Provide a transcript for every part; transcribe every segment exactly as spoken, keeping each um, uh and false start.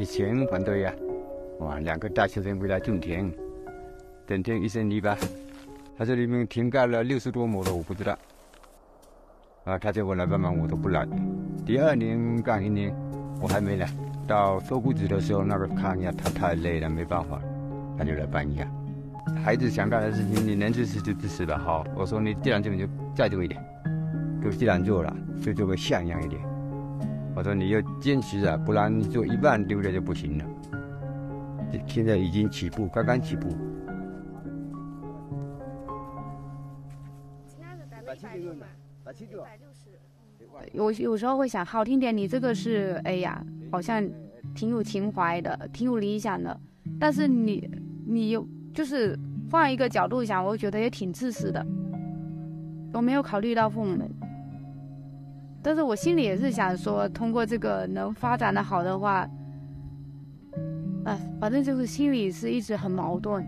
以前反对呀、啊，哇，两个大学生回来种田，整天一身泥巴，他这里面田盖了六十多亩的，我不知道。啊，他叫我来帮忙，我都不来。第二年干一年，我还没来。到收谷子的时候，那个看一下他太累了，没办法，他就来帮一下。孩子想干的事情，你能支持就支持吧。好，我说你既然这么就再做一点，就既然做了，就做个像样一点。我说你要坚持啊，不然你做一半丢了就不行了。现在已经起步，刚刚起步。 我有时候会想，好听点，你这个是，哎呀，好像挺有情怀的，挺有理想的。但是你，你有就是换一个角度想，我觉得也挺自私的。我没有考虑到父母们，但是我心里也是想说，通过这个能发展的好的话，哎，反正就是心里是一直很矛盾。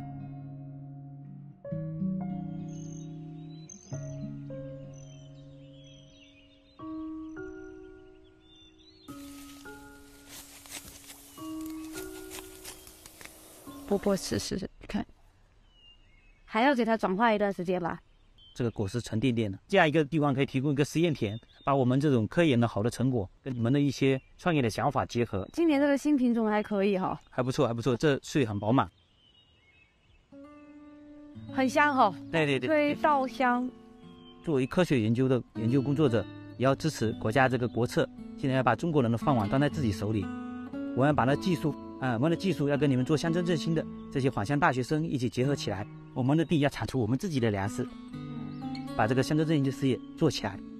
波波试试看，还要给它转化一段时间吧。 这个果实沉甸甸的，这样一个地方可以提供一个实验田，把我们这种科研的好的成果跟你们的一些创业的想法结合。 今年这个新品种还可以哈， 还不错，还不错，这穗很饱满， 很香哈。 对对对， 对，稻香。 作为科学研究的研究工作者，也要支持国家这个国策，现在要把中国人的饭碗端在自己手里。我们要把那技术啊、呃，我们的技术要跟你们做乡镇振兴的这些返乡大学生一起结合起来，我们的地要产出我们自己的粮食，把这个乡镇振兴的事业做起来。